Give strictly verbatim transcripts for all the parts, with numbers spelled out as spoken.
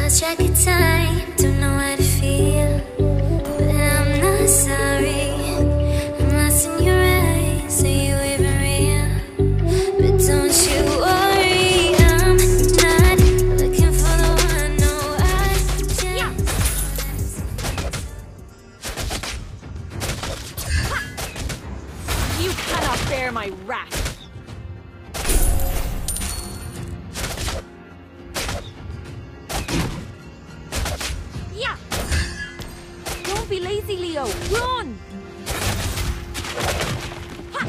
lost track of time, don't know how to feel, but I'm not sorry. I'm lost in your eyes, are you even real? But don't you worry, I'm not looking for the one. No, I just yeah. You cannot bear my wrath. Be lazy, Leo. Run! Ha!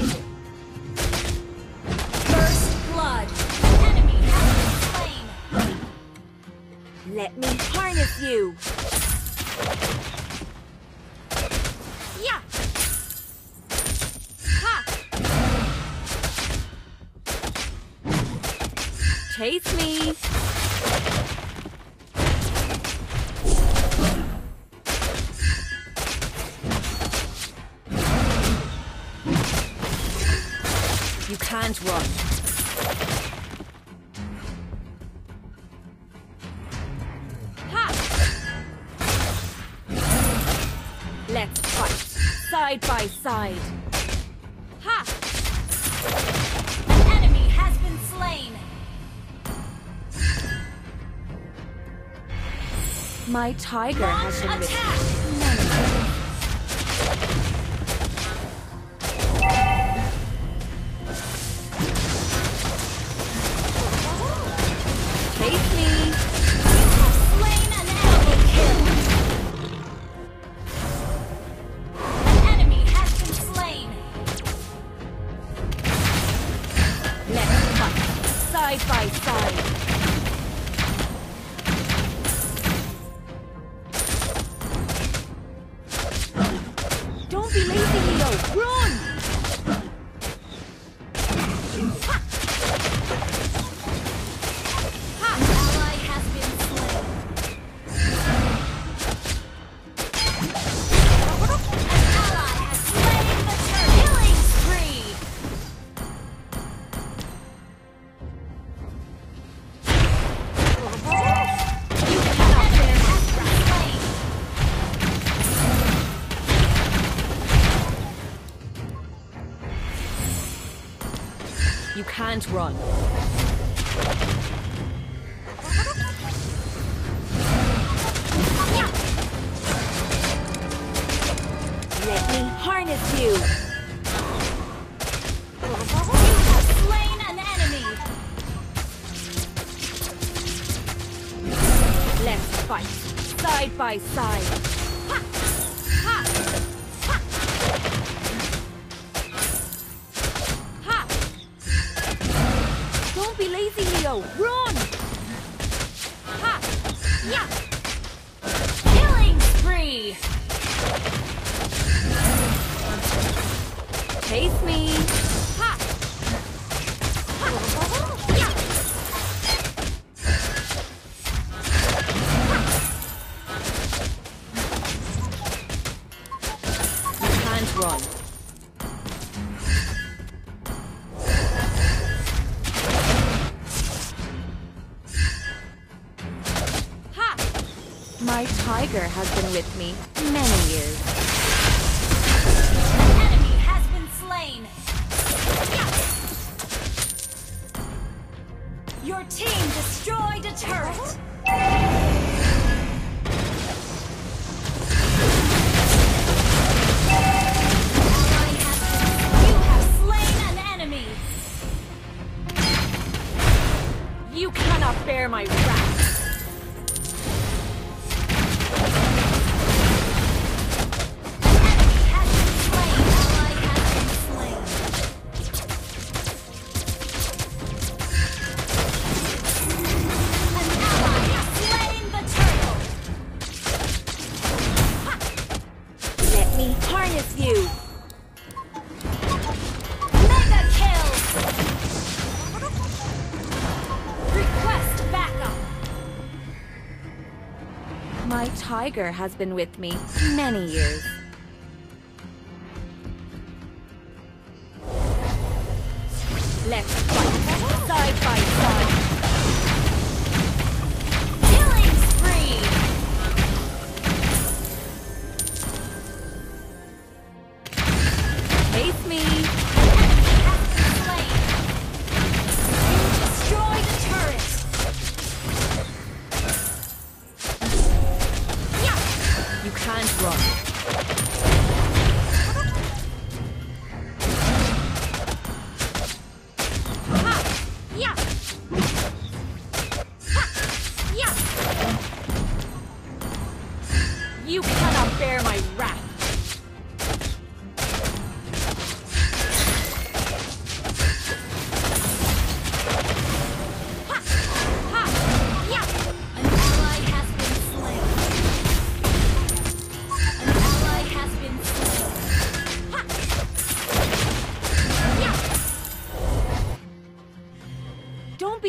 First blood. Enemy has been slain. Let me harness you. Yeah. Ha! Chase me. You can't run. Ha! Let's fight, side by side. Ha! An enemy has been slain. My tiger Launch has been attack. Side by side. Don't be lazy, Leo. Run! Ha! Ha! Ally has been slain. An ally has slain the turtle. Killing spree. You can't run. Let me harness you. You have slain an enemy. Let's fight, side by side. Ha! Ha! Don't be lazy, Leo. Run! Ha! Yeah! Killing spree! Chase me! Ha! Ha! Yeah! You can't run. My tiger has been with me many years. An enemy has been slain. Yeah. Your team destroyed a turret. You have slain an enemy. You cannot bear my wrath. Harness you! Mega kill! Request backup! My tiger has been with me many years. Let's fight side by side. Killing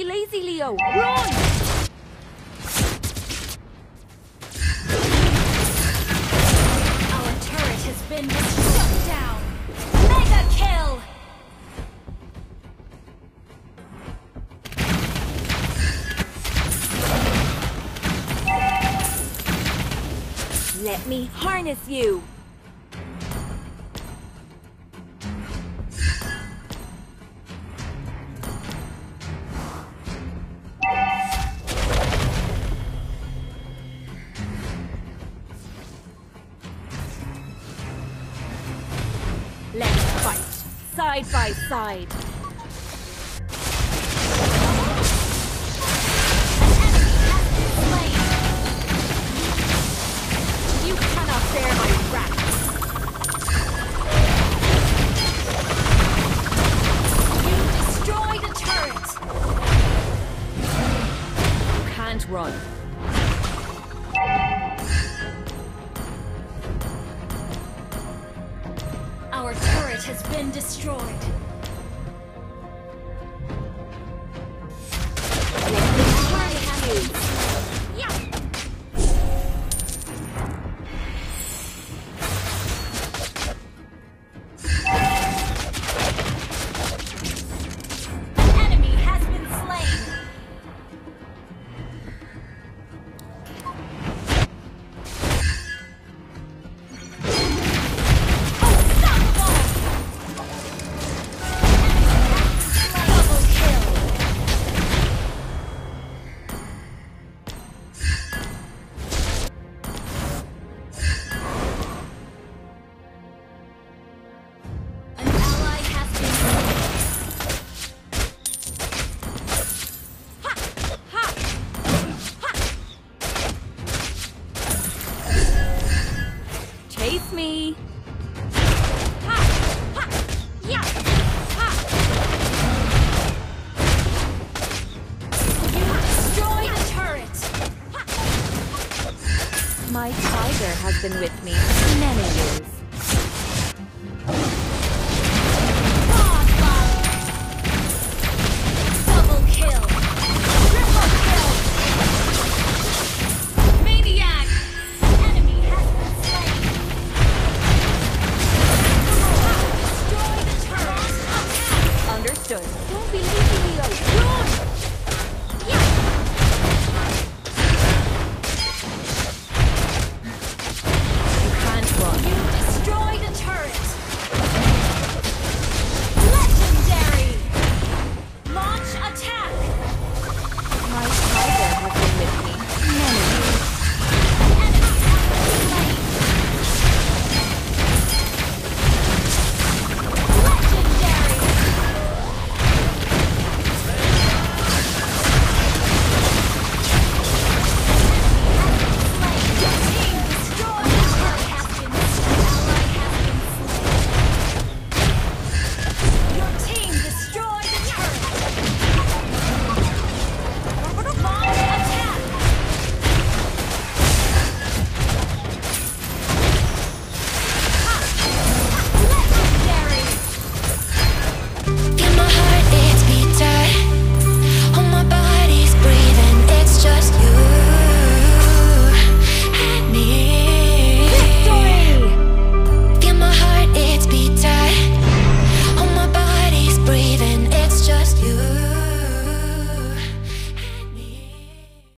lazy, Leo! Run! Our turret has been shut down! Mega kill! Let me harness you! Let's fight, side by side. You cannot bear my wrath. You destroyed a turret! You can't run. Our turret has been destroyed. Let me harness you. Yeah. An enemy has been slain. Chase me. Ha! Ha! Yeah! Ha! You destroyed a turret! My tiger has been with me for many years.